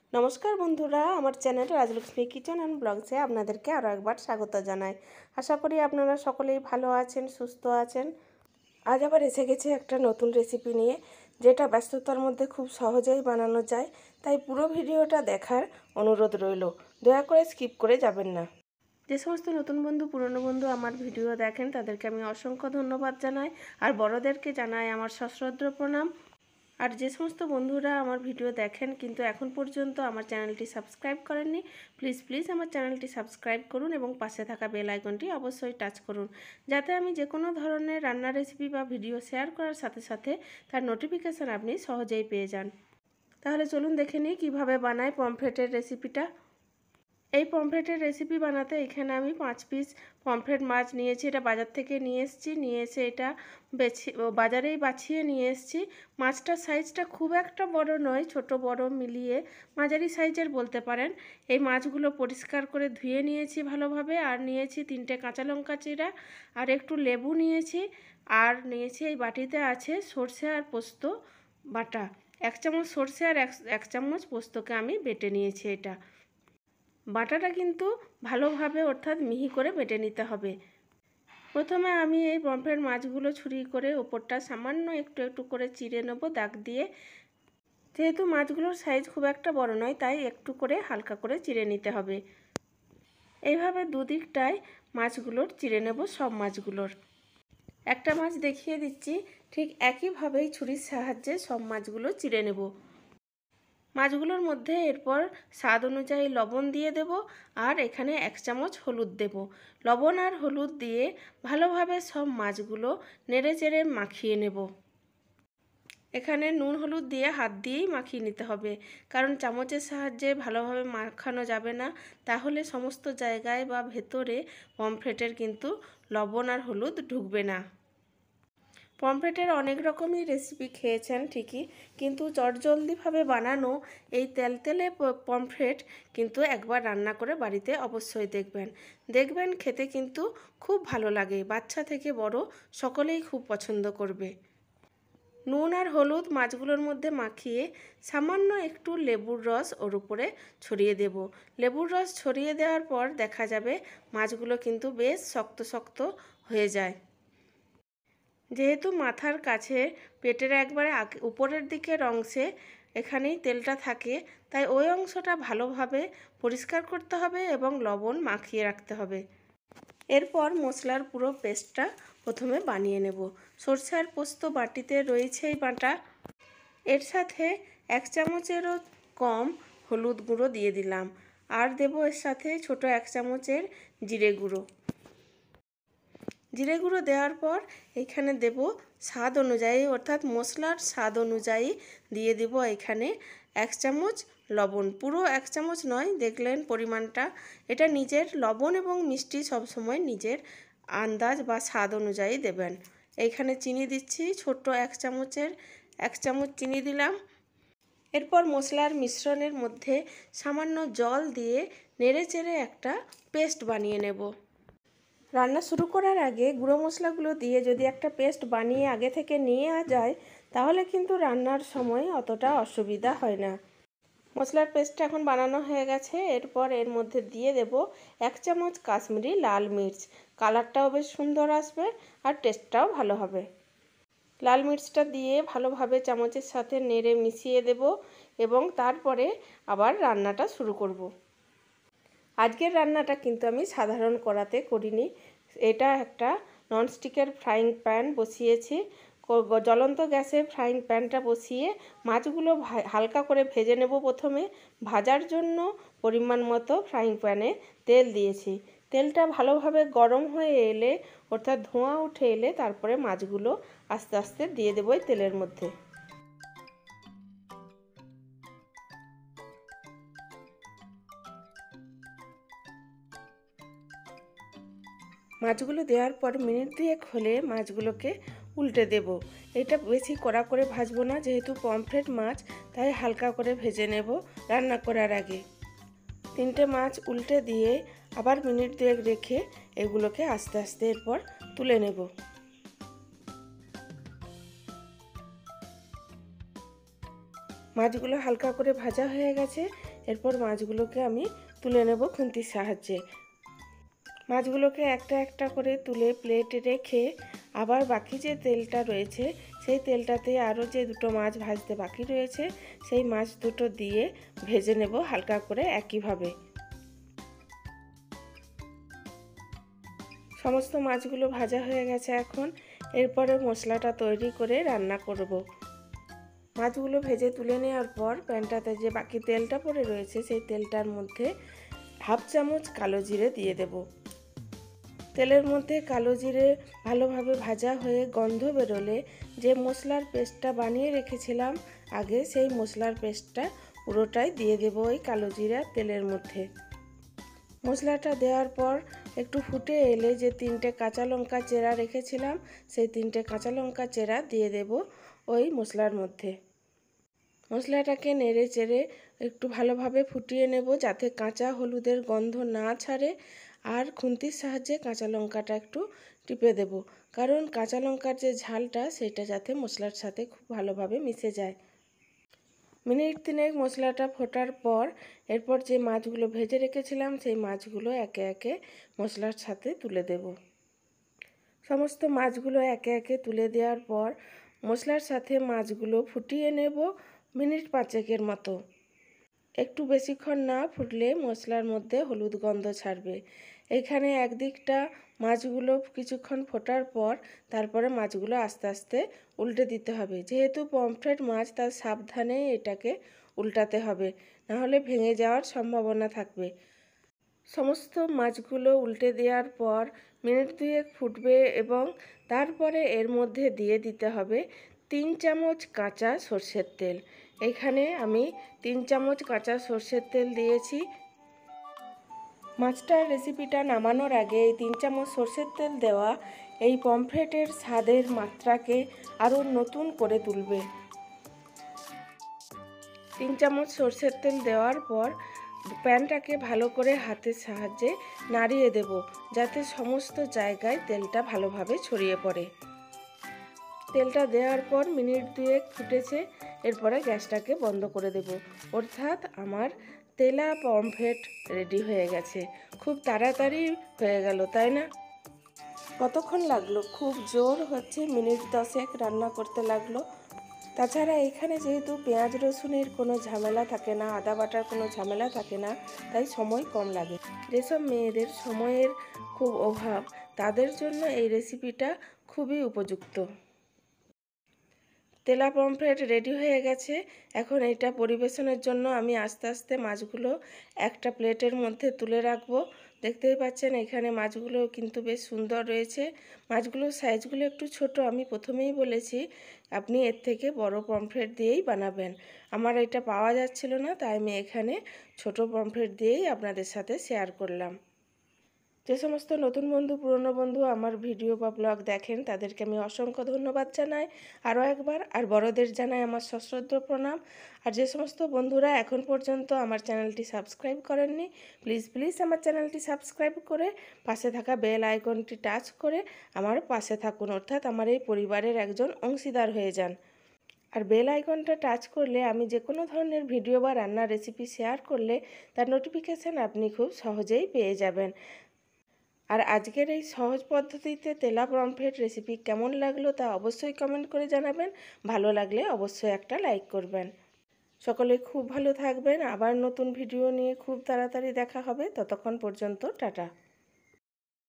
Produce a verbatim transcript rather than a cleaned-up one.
নমস্কার বন্ধুরা, আমার চ্যানেল রাজলক্ষ্মী কিচেন অ্যান্ড ব্লগসে আপনাদেরকে আরও একবার স্বাগত জানাই। আশা করি আপনারা সকলেই ভালো আছেন, সুস্থ আছেন। আজ আবার এসে গেছে একটা নতুন রেসিপি নিয়ে, যেটা ব্যস্ততার মধ্যে খুব সহজেই বানানো যায়। তাই পুরো ভিডিওটা দেখার অনুরোধ রইল, দয়া করে স্কিপ করে যাবেন না। যে সমস্ত নতুন বন্ধু, পুরনো বন্ধু আমার ভিডিও দেখেন, তাদেরকে আমি অসংখ্য ধন্যবাদ জানাই, আর বড়দেরকে জানাই আমার সশ্রদ্ধ প্রণাম। আর যে সমস্ত বন্ধুরা আমার ভিডিও দেখেন কিন্তু এখন পর্যন্ত আমার চ্যানেলটি সাবস্ক্রাইব করেননি, প্লিজ প্লিজ আমার চ্যানেলটি সাবস্ক্রাইব করুন এবং পাশে থাকা বেল আইকনটি অবশ্যই টাচ করুন, যাতে আমি যে কোনো ধরনের রান্নার রেসিপি বা ভিডিও শেয়ার করার সাথে সাথে তার নোটিফিকেশান আপনি সহজেই পেয়ে যান। তাহলে চলুন দেখে নিই কীভাবে বানাই পমফ্রেটের রেসিপিটা। এই পমফ্রেটের রেসিপি বানাতে এখানে আমি পাঁচ পিস পমফ্রেট মাছ নিয়েছি। এটা বাজার থেকে নিয়ে এসেছি, নিয়ে এসে এটা বেছে বাজারেই বাছিয়ে নিয়ে এসেছি। মাছটার সাইজটা খুব একটা বড় নয়, ছোট বড় মিলিয়ে মাঝারি সাইজের বলতে পারেন। এই মাছগুলো পরিষ্কার করে ধুয়ে নিয়েছি ভালোভাবে, আর নিয়েছি তিনটে কাঁচা লঙ্কা চিরা, আর একটু লেবু নিয়েছি, আর নিয়েছি এই বাটিতে আছে সর্ষে আর পোস্ত বাটা। এক চামচ সর্ষে আর এক চামচ পোস্তকে আমি বেটে নিয়েছি। এটা বাটাটা কিন্তু ভালোভাবে অর্থাৎ মিহি করে বেটে নিতে হবে। প্রথমে আমি এই পমফ্রেট মাছগুলো ছুরি করে ওপরটা সামান্য একটু একটু করে চিড়ে নেব দাগ দিয়ে। যেহেতু মাছগুলোর সাইজ খুব একটা বড় নয়, তাই একটু করে হালকা করে চিড়ে নিতে হবে। এইভাবে দুদিকটায় মাছগুলোর চিড়ে নেব, সব মাছগুলোর। একটা মাছ দেখিয়ে দিচ্ছি, ঠিক একইভাবেই ছুরির সাহায্যে সব মাছগুলো চিড়ে নেব। মাছগুলোর মধ্যে এরপর স্বাদ অনুযায়ী লবণ দিয়ে দেব, আর এখানে এক চামচ হলুদ দেব। লবণ আর হলুদ দিয়ে ভালোভাবে সব মাছগুলো নেড়ে চেড়ে মাখিয়ে নেব। এখানে নুন হলুদ দিয়ে হাত দিয়েই মাখিয়ে নিতে হবে, কারণ চামচের সাহায্যে ভালোভাবে মাখানো যাবে না, তাহলে সমস্ত জায়গায় বা ভেতরে পমফ্রেটের কিন্তু লবণ আর হলুদ ঢুকবে না। পমফ্রেটের অনেক রকমই রেসিপি খেয়েছেন ঠিকই, কিন্তু চটজলদিভাবে বানানো এই তেলতেলে পমফ্রেট কিন্তু একবার রান্না করে বাড়িতে অবশ্যই দেখবেন। দেখবেন খেতে কিন্তু খুব ভালো লাগে, বাচ্চা থেকে বড় সকলেই খুব পছন্দ করবে। নুন আর হলুদ মাছগুলোর মধ্যে মাখিয়ে সামান্য একটু লেবুর রস ওর উপরে ছড়িয়ে দেব। লেবুর রস ছড়িয়ে দেওয়ার পর দেখা যাবে মাছগুলো কিন্তু বেশ শক্ত শক্ত হয়ে যায়। যেহেতু মাথার কাছে পেটের একবারে উপরের দিকের অংশে এখানেই তেলটা থাকে, তাই ওই অংশটা ভালোভাবে পরিষ্কার করতে হবে এবং লবণ মাখিয়ে রাখতে হবে। এরপর মশলার পুরো পেস্টটা প্রথমে বানিয়ে নেব। সরষে আর পোস্ত বাটিতে রয়েছে এই বাটা, এর সাথে এক চামচেরও কম হলুদ গুঁড়ো দিয়ে দিলাম, আর দেব এর সাথে ছোট এক চামচের জিরে গুঁড়ো। জিরে গুঁড়ো দেওয়ার পর এখানে দেব স্বাদ অনুযায়ী, অর্থাৎ মশলার স্বাদ অনুযায়ী দিয়ে দেব এখানে এক চামচ লবণ। পুরো এক চামচ নয়, দেখলেন পরিমাণটা। এটা নিজের লবণ এবং মিষ্টি সবসময় নিজের আন্দাজ বা স্বাদ অনুযায়ী দেবেন। এইখানে চিনি দিচ্ছি, ছোট্ট এক চামচের এক চামচ চিনি দিলাম। এরপর মশলার মিশ্রণের মধ্যে সামান্য জল দিয়ে নেড়ে চেড়ে একটা পেস্ট বানিয়ে নেব। রান্না শুরু করার আগে গুঁড়ো মশলাগুলো দিয়ে যদি একটা পেস্ট বানিয়ে আগে থেকে নিয়ে যায়, তাহলে কিন্তু রান্নার সময় অতটা অসুবিধা হয় না। মশলার পেস্টটা এখন বানানো হয়ে গেছে। এরপর এর মধ্যে দিয়ে দেব এক চামচ কাশ্মীরি লাল মির্চ। কালারটাও বেশ সুন্দর আসবে আর টেস্টটাও ভালো হবে। লাল মির্চটা দিয়ে ভালোভাবে চামচের সাথে নেড়ে মিশিয়ে দেব এবং তারপরে আবার রান্নাটা শুরু করব। আজকের রান্নাটা কিন্তু আমি সাধারণ কড়াতে করিনি। এটা একটা ননস্টিকের ফ্রাইং প্যান বসিয়েছি। জ্বলন্ত গ্যাসে ফ্রাইং প্যানটা বসিয়ে মাছগুলো হালকা করে ভেজে নেব। প্রথমে ভাজার জন্য পরিমাণ মতো ফ্রাইং প্যানে তেল দিয়েছি। তেলটা ভালোভাবে গরম হয়ে এলে, অর্থাৎ ধোঁয়া উঠে এলে, তারপরে মাছগুলো আস্তে আস্তে দিয়ে দেবো এই তেলের মধ্যে। মাছগুলো দেওয়ার পর মিনিট দুয়েক হলে মাছগুলোকে উল্টে দেব। এটা বেশি কড়া করে ভাজবো না, যেহেতু পমফ্রেট মাছ, তাই হালকা করে ভেজে নেব রান্না করার আগে। তিনটে মাছ উল্টে দিয়ে আবার মিনিট দুয়েক রেখে এগুলোকে আস্তে আস্তে এরপর তুলে নেব। মাছগুলো হালকা করে ভাজা হয়ে গেছে। এরপর মাছগুলোকে আমি তুলে নেব খুন্তির সাহায্যে। মাছগুলোকে একটা একটা করে তুলে প্লেটে রেখে আবার বাকি যে তেলটা রয়েছে সেই তেলটাতে আরও যে দুটো মাছ ভাজতে বাকি রয়েছে সেই মাছ দুটো দিয়ে ভেজে নেব হালকা করে একইভাবে। সমস্ত মাছগুলো ভাজা হয়ে গেছে। এখন এরপরে মশলাটা তৈরি করে রান্না করব। মাছগুলো ভেজে তুলে নেওয়ার পর প্যানটাতে যে বাকি তেলটা পড়ে রয়েছে সেই তেলটার মধ্যে হাফ চামচ কালো জিরে দিয়ে দেব। তেলের মধ্যে কালো জিরে ভালোভাবে ভাজা হয়ে গন্ধ বেরোলে যে মশলার পেস্টটা বানিয়ে রেখেছিলাম আগে, সেই মশলার পেস্টটা পুরোটাই দিয়ে দেব ওই কালো জিরা তেলের মধ্যে। মশলাটা দেওয়ার পর একটু ফুটে এলে যে তিনটে কাঁচা লঙ্কা চেরা রেখেছিলাম সেই তিনটে কাঁচা লঙ্কা চেরা দিয়ে দেব ওই মশলার মধ্যে। মশলাটাকে নেড়ে চেড়ে একটু ভালোভাবে ফুটিয়ে নেব যাতে কাঁচা হলুদের গন্ধ না ছাড়ে। আর খুন্তির সাহায্যে কাঁচা লঙ্কাটা একটু টিপে দেব, কারণ কাঁচা লঙ্কার যে ঝালটা সেটা যাতে মশলার সাথে খুব ভালোভাবে মিশে যায়। মিনিট তিনেক মশলাটা ফোটার পর এরপর যে মাছগুলো ভেজে রেখেছিলাম সেই মাছগুলো একে একে মশলার সাথে তুলে দেব। সমস্ত মাছগুলো একে একে তুলে দেওয়ার পর মশলার সাথে মাছগুলো ফুটিয়ে নেব মিনিট পাঁচেকের মতো। একটু বেশিক্ষণ না ফুটলে মশলার মধ্যে হলুদ গন্ধ ছাড়বে। এখানে একদিকটা মাছগুলো কিছুক্ষণ ফোটার পর তারপরে মাছগুলো আস্তে আস্তে উল্টে দিতে হবে। যেহেতু পমফ্রেট মাছ তার সাবধানে এটাকে উল্টাতে হবে, নাহলে ভেঙে যাওয়ার সম্ভাবনা থাকবে। সমস্ত মাছগুলো উল্টে দেওয়ার পর মিনিট দুয়েক ফুটবে এবং তারপরে এর মধ্যে দিয়ে দিতে হবে তিন চামচ কাঁচা সর্ষের তেল। এখানে আমি তিন চামচ কাঁচা সর্ষের তেল দিয়েছি। মাছটার রেসিপিটা নামানোর আগে এই তিন চামচ সর্ষের তেল দেওয়া এই পমফ্রেটের স্বাদের মাত্রাকে আরও নতুন করে তুলবে। তিন চামচ সর্ষের তেল দেওয়ার পর প্যানটাকে ভালো করে হাতের সাহায্যে নাড়িয়ে দেব যাতে সমস্ত জায়গায় তেলটা ভালোভাবে ছড়িয়ে পড়ে। তেলটা দেওয়ার পর মিনিট দুয়েক ফুটেছে, এরপরে গ্যাসটাকে বন্ধ করে দেব। অর্থাৎ আমার তেলা পমফ্রেট রেডি হয়ে গেছে। খুব তাড়াতাড়ি হয়ে গেল, তাই না? কতক্ষণ লাগলো? খুব জোর হচ্ছে মিনিট দশেক রান্না করতে লাগলো। তাছাড়া এখানে যেহেতু পেঁয়াজ রসুনের কোনো ঝামেলা থাকে না, আদা বাটার কোনো ঝামেলা থাকে না, তাই সময় কম লাগে। যেসব মেয়েদের সময়ের খুব অভাব তাদের জন্য এই রেসিপিটা খুবই উপযুক্ত। তেলা পমফ্রেট রেডি হয়ে গেছে। এখন এটা পরিবেশনের জন্য আমি আস্তে আস্তে মাছগুলো একটা প্লেটের মধ্যে তুলে রাখবো। দেখতেই পাচ্ছেন এখানে মাছগুলো কিন্তু বেশ সুন্দর রয়েছে। মাছগুলোর সাইজগুলো একটু ছোট, আমি প্রথমেই বলেছি আপনি এর থেকে বড় পমফ্রেট দিয়েই বানাবেন। আমার এটা পাওয়া যাচ্ছিল না, তাই আমি এখানে ছোট পমফ্রেট দিয়েই আপনাদের সাথে শেয়ার করলাম। যে সমস্ত নতুন বন্ধু পুরনো বন্ধু আমার ভিডিও বা ব্লগ দেখেন তাদেরকে আমি অসংখ্য ধন্যবাদ জানাই আরও একবার। আর বড়দের জানাই আমার সশ্রদ্ধ প্রণাম। আর যে সমস্ত বন্ধুরা এখন পর্যন্ত আমার চ্যানেলটি সাবস্ক্রাইব করেননি, প্লিজ প্লিজ আমার চ্যানেলটি সাবস্ক্রাইব করে পাশে থাকা বেল আইকনটি টাচ করে আমার পাশে থাকুন, অর্থাৎ আমার এই পরিবারের একজন অংশীদার হয়ে যান। আর বেল আইকনটা টাচ করলে আমি যে কোনো ধরনের ভিডিও বা রান্নার রেসিপি শেয়ার করলে তার নোটিফিকেশান আপনি খুব সহজেই পেয়ে যাবেন। আর আজকের এই সহজ পদ্ধতিতে তেলা পমফ্রেট রেসিপি কেমন লাগলো তা অবশ্যই কমেন্ট করে জানাবেন। ভালো লাগলে অবশ্যই একটা লাইক করবেন। সকলে খুব ভালো থাকবেন। আবার নতুন ভিডিও নিয়ে খুব তাড়াতাড়ি দেখা হবে। ততক্ষণ পর্যন্ত টাটা।